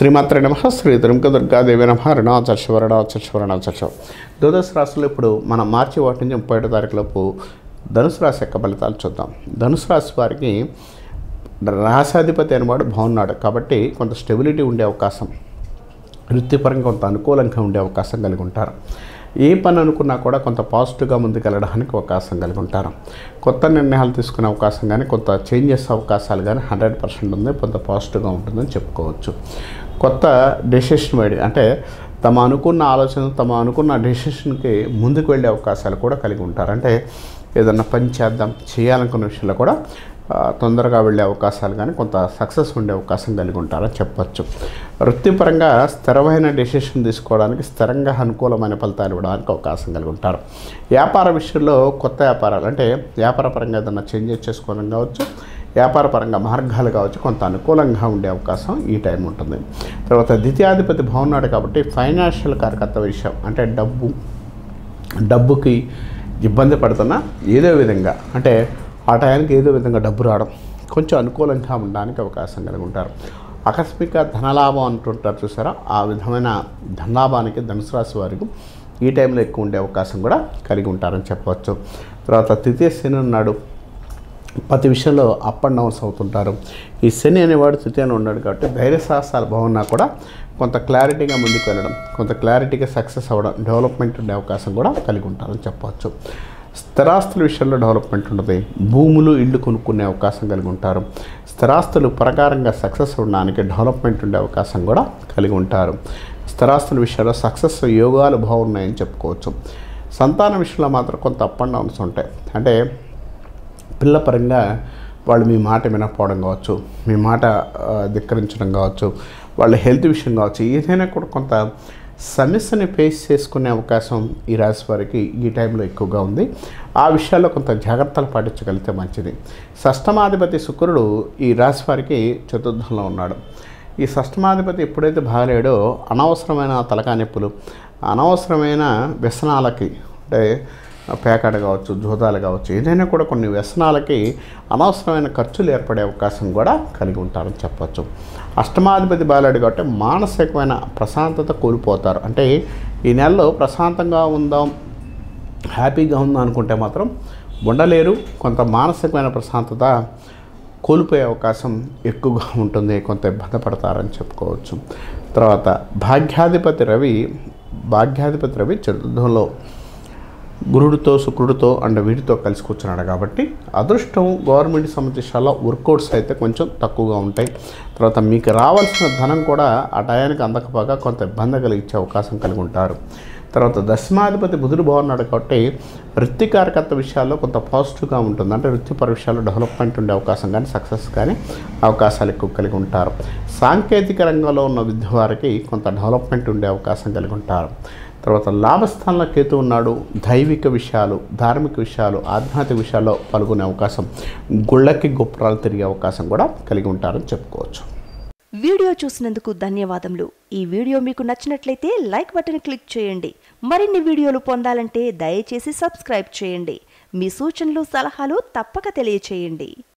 శ్రీమాత్రే నమః. శ్రీ దుర్గాదేవి నమః. రుణాచర్షవరణాచర్షవరణాచర్ష. ధనుసు రాశిలో ఇప్పుడు మనం మార్చి 1 నుంచి 31 తారీఖులోపు ధనుసు రాశి యొక్క ఫలితాలు చూద్దాం. ధనుసు రాశి వారికి రాశాధిపతి అనేవాడు బాగున్నాడు కాబట్టి కొంత స్టెబిలిటీ ఉండే అవకాశం, వృత్తిపరంగా కొంత అనుకూలంగా ఉండే అవకాశం కలిగి ఉంటారు. ఏ పని అనుకున్నా కూడా కొంత పాజిటివ్గా ముందుకెళ్ళడానికి అవకాశం కలిగి ఉంటారు. కొత్త నిర్ణయాలు తీసుకునే అవకాశం కానీ, కొంత చేంజెస్ అవకాశాలు కానీ 100% ఉంది. కొంత పాజిటివ్గా ఉంటుందని చెప్పుకోవచ్చు. కొత్త డెసిషన్ అంటే తమ అనుకున్న ఆలోచన, తమ అనుకున్న డెసిషన్కి ముందుకు వెళ్ళే అవకాశాలు కూడా కలిగి ఉంటారు. అంటే ఏదన్నా పని చేయాలనుకున్న విషయంలో కూడా తొందరగా వెళ్ళే అవకాశాలు కానీ, కొంత సక్సెస్ ఉండే అవకాశం కలిగి ఉంటారని చెప్పచ్చు. వృత్తిపరంగా స్థిరమైన డెసిషన్ తీసుకోవడానికి, స్థిరంగా అనుకూలమైన ఫలితాలు ఇవ్వడానికి అవకాశం కలిగి ఉంటారు. వ్యాపార విషయంలో కొత్త వ్యాపారాలు అంటే వ్యాపారపరంగా ఏదైనా చేంజెస్ చేసుకోవడం కావచ్చు, వ్యాపారపరంగా మార్గాలు కావచ్చు, కొంత అనుకూలంగా ఉండే అవకాశం ఈ టైం ఉంటుంది. తర్వాత ద్వితీయాధిపతి బాగున్నాడు కాబట్టి ఫైనాన్షియల్ కార్యకర్త విషయం అంటే డబ్బుకి ఇబ్బంది పడుతున్నా ఏదో విధంగా అంటే ఆ టైంకి ఏదో విధంగా డబ్బు రావడం, కొంచెం అనుకూలంగా ఉండడానికి అవకాశం కలిగి ఉంటారు. ఆకస్మిక ధనలాభం అంటుంటారు చూసారా, ఆ విధమైన ధనలాభానికి ధనుసు రాశి వారికి ఈ టైంలో ఎక్కువ ఉండే అవకాశం కూడా కలిగి ఉంటారని చెప్పవచ్చు. తర్వాత తృతీయ శని ఉన్నాడు, ప్రతి విషయంలో అప్ అండ్ డౌన్స్ అవుతుంటారు. ఈ శని అనేవాడు తృతీయంలో ఉన్నాడు కాబట్టి ధైర్య సాహసాలు బాగున్నా కూడా కొంత క్లారిటీగా ముందుకు వెళ్ళడం, కొంత క్లారిటీగా సక్సెస్ అవ్వడం, డెవలప్మెంట్ ఉండే అవకాశం కూడా కలిగి ఉంటారని చెప్పవచ్చు. స్థిరాస్తుల విషయంలో డెవలప్మెంట్ ఉంటుంది. భూములు, ఇళ్ళు కొనుక్కునే అవకాశం కలిగి ఉంటారు. స్థిరాస్తులు ప్రకారంగా సక్సెస్ ఉండడానికి డెవలప్మెంట్ ఉండే అవకాశం కూడా కలిగి ఉంటారు. స్థిరాస్తుల విషయంలో సక్సెస్ యోగాలు బాగున్నాయని చెప్పుకోవచ్చు. సంతాన విషయంలో మాత్రం కొంత అప్ అండ్ డౌన్స్ ఉంటాయి. అంటే పిల్ల పరంగా వాళ్ళు మీ మాట వినకపోవడం కావచ్చు, మీ మాట ధిక్కరించడం కావచ్చు, వాళ్ళ హెల్త్ విషయం కావచ్చు, ఏదైనా కూడా కొంత సమస్యని ఫేస్ చేసుకునే అవకాశం ఈ రాశి వారికి ఈ టైంలో ఎక్కువగా ఉంది. ఆ విషయాల్లో కొంత జాగ్రత్తలు పాటించగలిగితే మంచిది. షష్టమాధిపతి శుక్రుడు ఈ రాశి వారికి చతుర్థంలో ఉన్నాడు. ఈ షష్టమాధిపతి ఎప్పుడైతే బాగలేడో అనవసరమైన తలకాయ నొప్పులు, అనవసరమైన వ్యసనాలకి అంటే పేకాట కావచ్చు, జూదాలు కావచ్చు, ఏదైనా కూడా కొన్ని వ్యసనాలకి అనవసరమైన ఖర్చులు ఏర్పడే అవకాశం కూడా కలిగి ఉంటారని చెప్పచ్చు. అష్టమాధిపతి బాలాడు కాబట్టి మానసికమైన ప్రశాంతత కోల్పోతారు. అంటే ఈ నెలలో ప్రశాంతంగా ఉందాం, హ్యాపీగా ఉందాం అనుకుంటే మాత్రం ఉండలేరు. కొంత మానసికమైన ప్రశాంతత కోల్పోయే అవకాశం ఎక్కువగా ఉంటుంది. కొంత ఇబ్బంది పడతారని చెప్పుకోవచ్చు. తర్వాత భాగ్యాధిపతి రవి చతుర్థంలో గురుడితో, శుక్రుడితో అండ్ వీటితో కలిసి కూర్చున్నాడు కాబట్టి అదృష్టం గవర్నమెంట్ సంబంధించిన వర్కౌట్స్ అయితే కొంచెం తక్కువగా ఉంటాయి. తర్వాత మీకు రావాల్సిన ధనం కూడా ఆ టయానికి అందకపోగా కొంత ఇబ్బంది కలిగించే అవకాశం కలిగి ఉంటారు. తర్వాత దశమాధిపతి బుధుడు బాగున్నాడు కాబట్టి వృత్తి కార్యకర్త విషయాల్లో కొంత పాజిటివ్గా ఉంటుంది. అంటే వృత్తిపర విషయాల్లో డెవలప్మెంట్ ఉండే అవకాశం కానీ, సక్సెస్ కానీ అవకాశాలు ఎక్కువ కలిగి ఉంటారు. సాంకేతిక రంగంలో ఉన్న విద్య వారికి కొంత డెవలప్మెంట్ ఉండే అవకాశం కలిగి ఉంటారు. తర్వాత లాభస్థానంలో కేతు ఉన్నాడు. దైవిక విషయాలు, ధార్మిక విషయాలు, ఆధ్యాత్మిక విషయాల్లో పాల్గొనే అవకాశం, గుళ్ళకి గొప్పరాలు తిరిగే అవకాశం కూడా కలిగి ఉంటారని చెప్పుకోవచ్చు. వీడియో చూసినందుకు ధన్యవాదములు. ఈ వీడియో మీకు నచ్చినట్లయితే లైక్ బటన్ క్లిక్ చేయండి. మరిన్ని వీడియోలు పొందాలంటే దయచేసి సబ్స్క్రైబ్ చేయండి. మీ సూచనలు, సలహాలు తప్పక తెలియచేయండి.